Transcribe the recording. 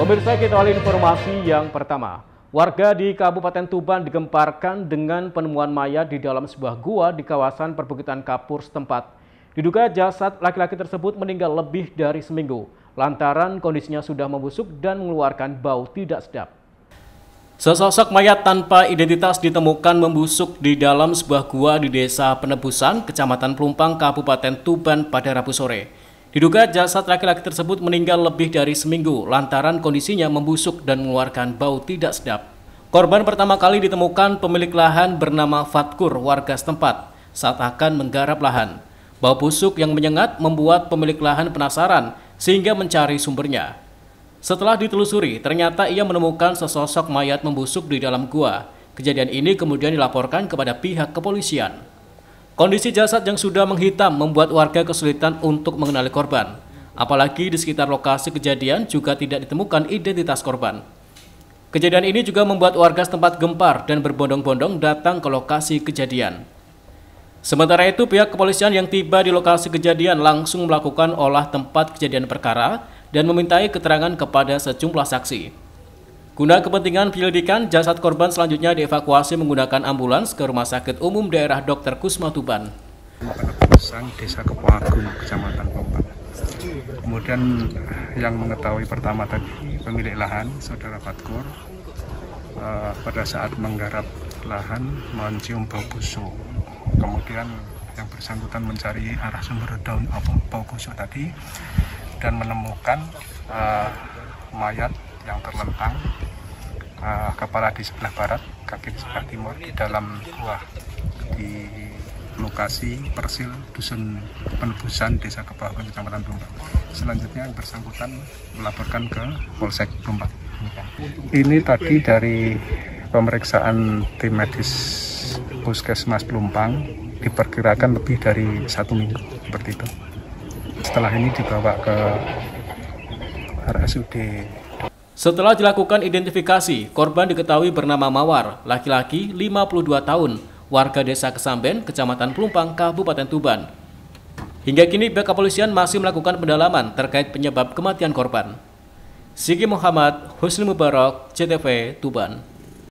Pemirsa, kita awali informasi yang pertama. Warga di Kabupaten Tuban digemparkan dengan penemuan mayat di dalam sebuah gua di kawasan perbukitan Kapur setempat. Diduga jasad laki-laki tersebut meninggal lebih dari seminggu, lantaran kondisinya sudah membusuk dan mengeluarkan bau tidak sedap. Sesosok mayat tanpa identitas ditemukan membusuk di dalam sebuah gua di Desa Penebusan, Kecamatan Pelumpang, Kabupaten Tuban pada Rabu sore. Diduga jasad laki-laki tersebut meninggal lebih dari seminggu lantaran kondisinya membusuk dan mengeluarkan bau tidak sedap. Korban pertama kali ditemukan pemilik lahan bernama Fatkur, warga setempat, saat akan menggarap lahan. Bau busuk yang menyengat membuat pemilik lahan penasaran sehingga mencari sumbernya. Setelah ditelusuri, ternyata ia menemukan sesosok mayat membusuk di dalam gua. Kejadian ini kemudian dilaporkan kepada pihak kepolisian. Kondisi jasad yang sudah menghitam membuat warga kesulitan untuk mengenali korban. Apalagi di sekitar lokasi kejadian juga tidak ditemukan identitas korban. Kejadian ini juga membuat warga setempat gempar dan berbondong-bondong datang ke lokasi kejadian. Sementara itu, pihak kepolisian yang tiba di lokasi kejadian langsung melakukan olah tempat kejadian perkara dan memintai keterangan kepada sejumlah saksi. Guna kepentingan penyelidikan, jasad korban selanjutnya dievakuasi menggunakan ambulans ke Rumah Sakit Umum Daerah Dr. Kusma Tuban. Penebusan Desa Kepuagung, Kecamatan Pelumpang. Kemudian yang mengetahui pertama tadi pemilik lahan, Saudara Fatkur, pada saat menggarap lahan mencium bau busuk. Kemudian yang bersangkutan mencari arah sumber daun bau busuk tadi dan menemukan mayat yang terlentang, kepala di sebelah barat, kaki di sebelah timur, di dalam gua di lokasi Persil Dusun Penebusan Desa Kepuagung, Kecamatan Pelumpang. Selanjutnya yang bersangkutan melaporkan ke Polsek Pelumpang. Ini tadi dari pemeriksaan tim medis Puskesmas Pelumpang diperkirakan lebih dari 1 minggu, seperti itu. Setelah ini dibawa ke RSUD. Setelah dilakukan identifikasi, korban diketahui bernama Mawar, laki-laki 52 tahun, warga Desa Kesamben, Kecamatan Pelumpang, Kabupaten Tuban. Hingga kini pihak kepolisian masih melakukan pendalaman terkait penyebab kematian korban. Sigi Muhammad, Husni Mubarak, CTV, Tuban.